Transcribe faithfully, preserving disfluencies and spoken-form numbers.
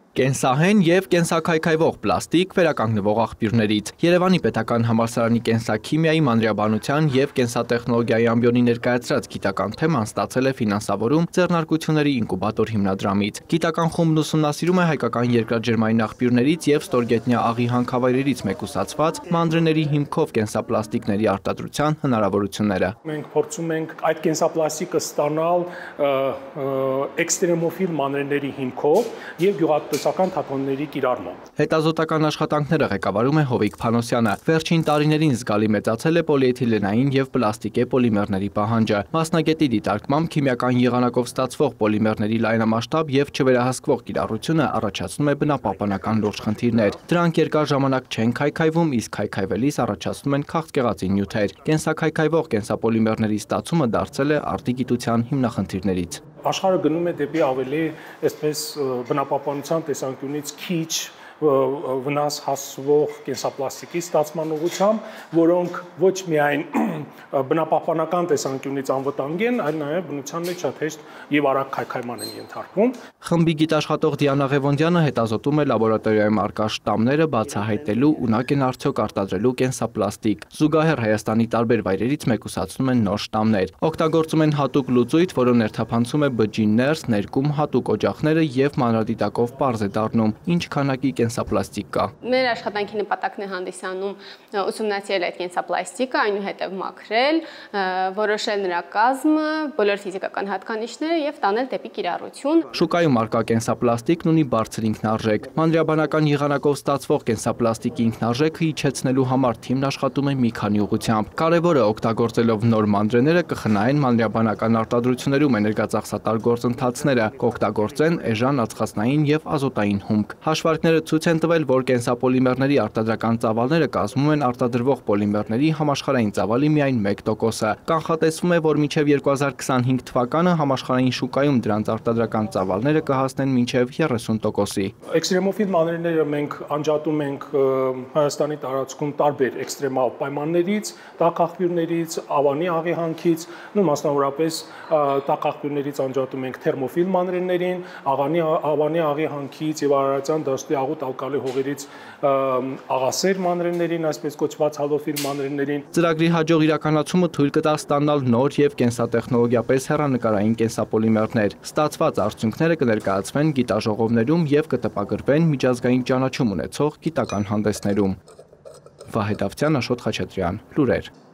Կենսահեն և կենսաքայքայվող պլաստիկ վերականգնվող աղբյուրներից։ Երևանի պետական համալսարանի կենսաքիմիայի, մանրէաբանության և կենսատեխնոլոգիայի ամբիոնի ներկայացրած գիտական թեման ստացել է ֆինանսավորում ձեռնարկությունների ինկուբատոր հիմնադրամից։ Գիտական խումբն ուսումնասիրում է հայկական երկրաջերմային աղբյուրներից և ստորգետնյա աղի հանքավայրերից մեկուսացված մանրէների հիմքով կենսապլաստիկների արտադրության հնարավորությունները։ Մենք փորձում ենք այդ կենսապլաստիկը ստանալ էքստրեմոֆիլ մանրէների հիմքով և գյուղատնտեսական թափոնների կիրառմամբ։ Հետազոտական աշխատանքները ղեկավարում է Հովիկ Փանոսյանը։ Վերջին տարիներին զգալի մեծացել է պոլիէթիլենային և պլաստիկե պոլիմերների պահանջը։ Մասնագետի դիտարկմամբ քիմիական եղանակով ստացվող պոլիմերների լայնամասշտաբ և չվերահսկվող կիրառությունը առաջացնում է բնապահպանական լուրջ խնդիրներ։ Դրանք երկար ժամանակ չեն քայքայվում, իսկ քայքայվելիս առաջացնում են քաղցկեղածին նյութեր։ Կենսաքայքայվող կենսապոլիմերների ստացումը դարձել է արդի գիտության հիմնախնդիրներից։ Աշխարհը գնում է դեպի ավելի, այսպես բնապահպանության տեսանկյունից քիչ վնաս հասցվող կենսապլաստիկի ստացման ուղղությամբ, որոնք ոչ միայն բնապահպանական տեսանկյունից անվտանգ են, այլ նաև բնության մեջ շատ հեշտ եւ արագ քայքայման են ենթարկվում։ Խմբի գիտաշխատող Դիանա Ղևոնդյանը հետազոտում է լաբորատորիայում առկա շտամները բացահայտելու, ունակ են արդյոք արտադրելու կենսապլաստիկ։ Զուգահեռ Հայաստանի տարբեր վայրերից մեկուսացնում են նոր շտամներ։ Օգտագործում են հատուկ լուծույթ, որը ներթափանցում է բջջի ներս, ներկում հատուկ օջախները եւ մանրադիտակով պարզ է դառնում, ինչ քանակի կենսապլաստիկ կա։ Մեր աշխատանքի նպատակն է հանդիսանում ուսումնասիրել այդ կենսապլաստիկը, այնուհետև մաքրել, որոշել նրա կազմը, բոլոր ֆիզիկական հատկանիշները եւ տանել դեպի կիրառություն։ Շուկայում առկա կենսապլաստիկն ունի բարձր ինքնարժեք։ Մանրէաբանական եղանակով ստացվող կենսապլաստիկի ինքնարժեքը իջեցնելու համար թիմն աշխատում է մի քանի ուղղությամբ։ Կարևորը օգտագործելով նոր մանրէները կխնայեն մանրէաբանական արտադրություններում էներգածախսատար գործընթացները, կօգտագործեն էժան ածխածնային եւ ազոտային հումք։ Հաշվարկները ցույց են տվել, որ կենսապոլիմերների արտադրական ծավալները կազմում են արտադրվող պոլիմերների համաշխարհային ծավալի միայն մեկ տոկոսը։ Կանխատեսվում է, որ մինչև երկու հազար քսանհինգ թվականը համաշխարհային շուկայում դրանց արտադրական ծավալները կհասնեն մինչև երեսուն տոկոսի։ Էքստրեմոֆիլ մանրէները մենք անջատում ենք Հայաստանի տարածքում տարբեր էքստրեմալ պայմաններից, տաք աղբյուրներից, ավանի աղի հանքից, նույն մասնավորապես տաք աղբյուրներից անջատում ենք թերմոֆիլ մանրէներին, աղանի ավանի աղի հանքից եւ արարածյան դաշտի աղոտ ալկալի հողերից աղասեր մանրէներին, այսպես կոչված հալոֆիլ մանրէներին։ Ծրագրի հաջող իրականացումը թույլ կտա ստանալ նոր եւ կենսատեխնոլոգիապես հեռանկարային կենսապոլիմերներ։ Ստացված արդյունքները կներկայացվեն գիտաժողովներում եւ կտպագրվեն միջազգային ճանաչում ունեցող գիտական հանդեսներում։ Վահե Դավթյան, Աշոտ Խաչատրյան, լուրեր։